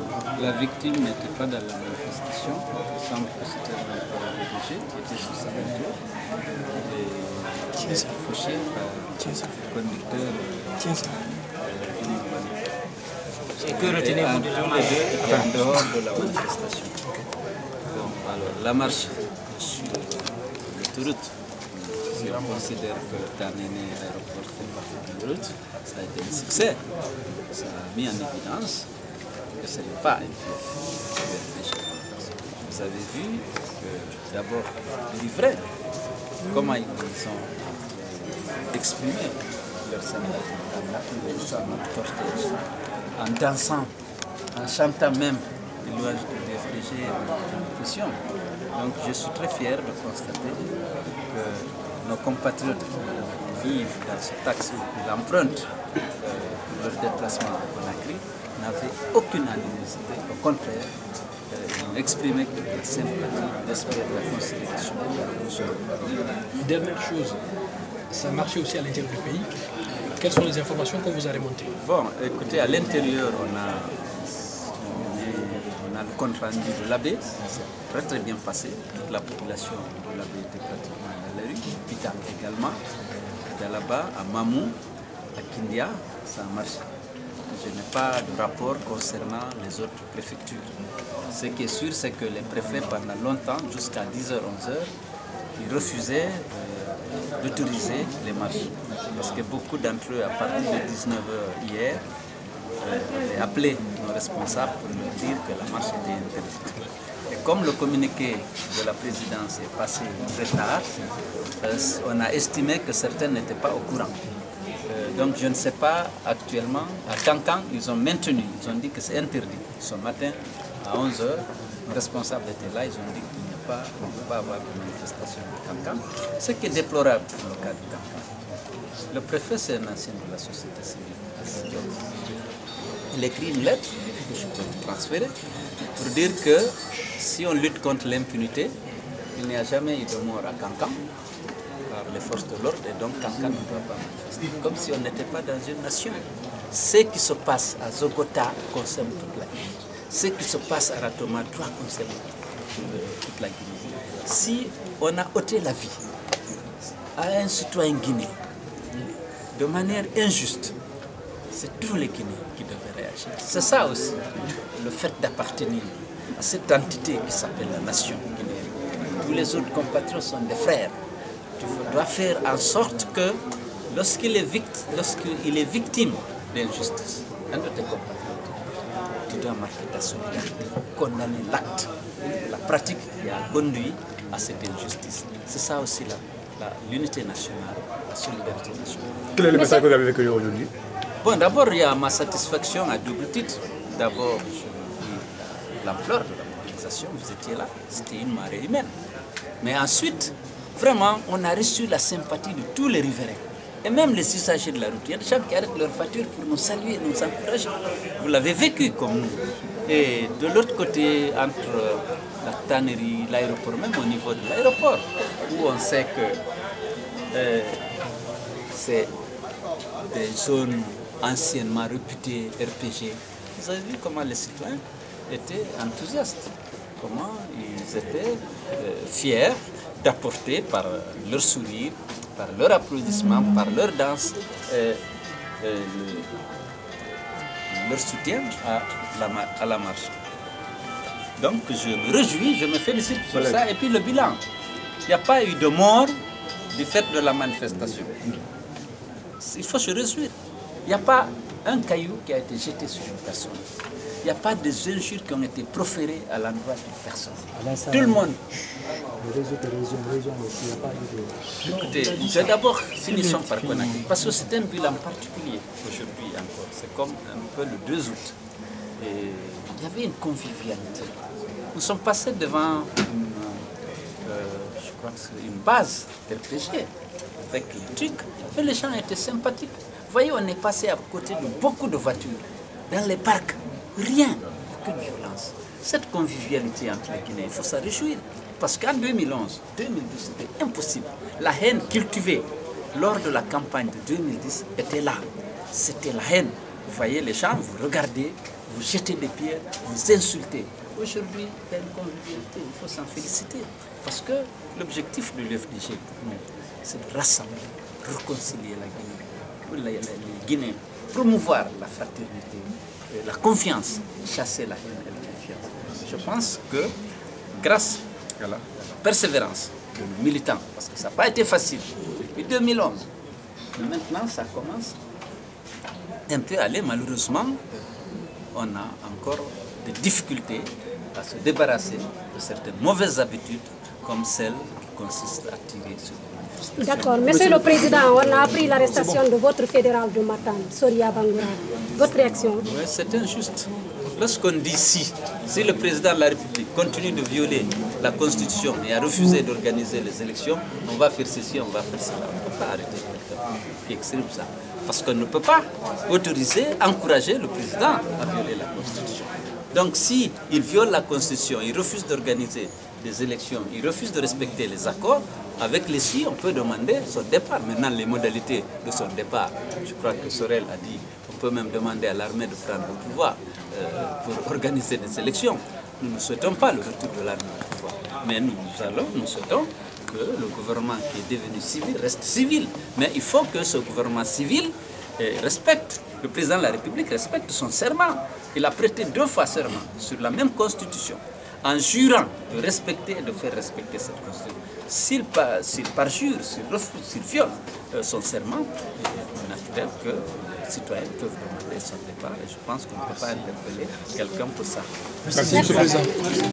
La victime n'était pas dans la manifestation. Il semble que c'était un DG qui était sur sa voiture et fauché par le conducteur Et que retenez-vous de tous les deux étaient en dehors de la manifestation. Bon, alors, la marche sur l'autoroute, si on considère que Tanene aéroport fait partie de l'autoroute, ça a été un succès. Ça a mis en évidence que ce n'est pas une fief. Vous avez vu que d'abord les livrets, comment ils ont exprimé leur sympathie en applaudissant notre cortège, en dansant, en chantant même les louanges du DFDG en pression. Donc je suis très fier de constater que nos compatriotes vivent dans cet axe où l'empreinte pour leur déplacement à Conakry n'avaient aucune animosité. Au contraire, ils ont exprimé que la sympathie, l'esprit de la considération. Dernière chose, ça marchait aussi à l'intérieur du pays. Quelles sont les informations qu'on vous a remontées? Bon, écoutez, à l'intérieur, on a le compte rendu de l'AB, c'est très bien passé. Toute la population de l'AB était pratiquement dans la rue. Pita également, là-bas, à Mamou, à Kindia, ça a marché. Je n'ai pas de rapport concernant les autres préfectures. Ce qui est sûr, c'est que les préfets, pendant longtemps, jusqu'à 10h, 11h, ils refusaient d'autoriser les marches. Parce que beaucoup d'entre eux, à partir de 19h hier, avaient appelé nos responsables pour leur dire que la marche était interdite. Et comme le communiqué de la présidence est passé très tard, on a estimé que certains n'étaient pas au courant. Donc je ne sais pas actuellement, à Kankan, ils ont maintenu, ils ont dit que c'est interdit. Ce matin, à 11h, les responsables étaient là, ils ont dit qu'il n'y a pas, on ne peut pas avoir de manifestation de Kankan. Ce qui est déplorable dans le cas de Kankan. Le préfet, c'est un ancien de la société civile. Il écrit une lettre que je peux vous transférer pour dire que si on lutte contre l'impunité, il n'y a jamais eu de mort à Kankan par les forces de l'ordre et donc Kankan ne doit pas manifester. Comme si on n'était pas dans une nation. Ce qui se passe à Zogota concerne toute la Guinée. Ce qui se passe à Ratoma doit concerner toute la Guinée. Si on a ôté la vie à un citoyen guinéen de manière injuste, c'est tous les Guinéens qui devraient réagir. C'est ça aussi, le fait d'appartenir à cette entité qui s'appelle la nation guinéenne. Tous les autres compatriotes sont des frères. Tu dois faire en sorte que lorsqu'il est victime d'injustice, un de tes compatriotes, tu dois marquer ta solidarité, condamner l'acte, la pratique qui a conduit à cette injustice. C'est ça aussi l'unité nationale, la solidarité nationale. Quel est le message que vous avez vécu aujourd'hui? Bon, d'abord, il y a ma satisfaction à double titre. D'abord, je dis l'ampleur de la mobilisation, vous étiez là, c'était une marée humaine. Mais ensuite, vraiment, on a reçu la sympathie de tous les riverains. Et même les usagers de la route. Il y a des gens qui arrêtent leur voiture pour nous saluer, nous encourager. Vous l'avez vécu comme nous. Et de l'autre côté, entre la tannerie, l'aéroport, même au niveau de l'aéroport, où on sait que c'est des zones anciennement réputées RPG. Vous avez vu comment les citoyens étaient enthousiastes, comment ils étaient fiers d'apporter par leur sourire, par leur applaudissement, par leur danse, leur soutien à la marche. Donc je me réjouis, je me félicite pour ça. Et puis le bilan, il n'y a pas eu de mort du fait de la manifestation. Il faut se réjouir. Il n'y a pas un caillou qui a été jeté sur une personne. Il n'y a pas des injures qui ont été proférées à l'endroit d'une personne. Tout le monde. Écoutez, d'abord finissons par Conakry, parce que c'est un bilan particulier aujourd'hui encore. C'est comme un peu le 2 août. Et il y avait une convivialité. Nous sommes passés devant je crois que c'est une base RPG avec les trucs, et les gens étaient sympathiques. Vous voyez, on est passé à côté de beaucoup de voitures. Dans les parcs, rien, aucune violence. Cette convivialité entre les Guinéens, il faut s'en réjouir. Parce qu'en 2011, 2012, c'était impossible. La haine cultivée lors de la campagne de 2010 était là. C'était la haine. Vous voyez les gens, vous regardez, vous jetez des pierres, vous insultez. Aujourd'hui, il y a une convivialité, il faut s'en féliciter. Parce que l'objectif de l'UFDG pour nous, c'est de rassembler, réconcilier la Guinée, les Guinéens, promouvoir la fraternité, la confiance, chasser la haine et la confiance. Je pense que grâce à la persévérance de nos militants, parce que ça n'a pas été facile depuis 2011, mais maintenant ça commence un peu à aller. Malheureusement, on a encore des difficultés à se débarrasser de certaines mauvaises habitudes comme celle qui consiste à tirer sur les manifestants. D'accord. Monsieur le Président, on a appris l'arrestation de votre fédéral de Matane, Soria Bangoura. Votre réaction? Oui, c'est injuste. Lorsqu'on dit si le président de la République continue de violer la Constitution et a refusé d'organiser les élections, on va faire ceci, on va faire cela. On ne peut pas arrêter quelqu'un qui exprime ça. Parce qu'on ne peut pas autoriser, encourager le président à violer la Constitution. Donc s'il viole la Constitution, il refuse d'organiser des élections, il refuse de respecter les accords, avec les si, on peut demander son départ. Maintenant, les modalités de son départ, je crois que Sorel a dit, on peut même demander à l'armée de prendre le pouvoir pour organiser des élections. Nous ne souhaitons pas le retour de l'armée au pouvoir. Mais nous souhaitons que le gouvernement qui est devenu civil reste civil. Mais il faut que ce gouvernement civil respecte, le président de la République respecte son serment. Il a prêté 2 fois serment sur la même constitution, en jurant de respecter et de faire respecter cette constitution. S'il parjure, s'il viole son serment, il est naturel que les citoyens peuvent demander son départ. Et je pense qu'on ne peut pas interpeller quelqu'un pour ça. Merci, M. le Président.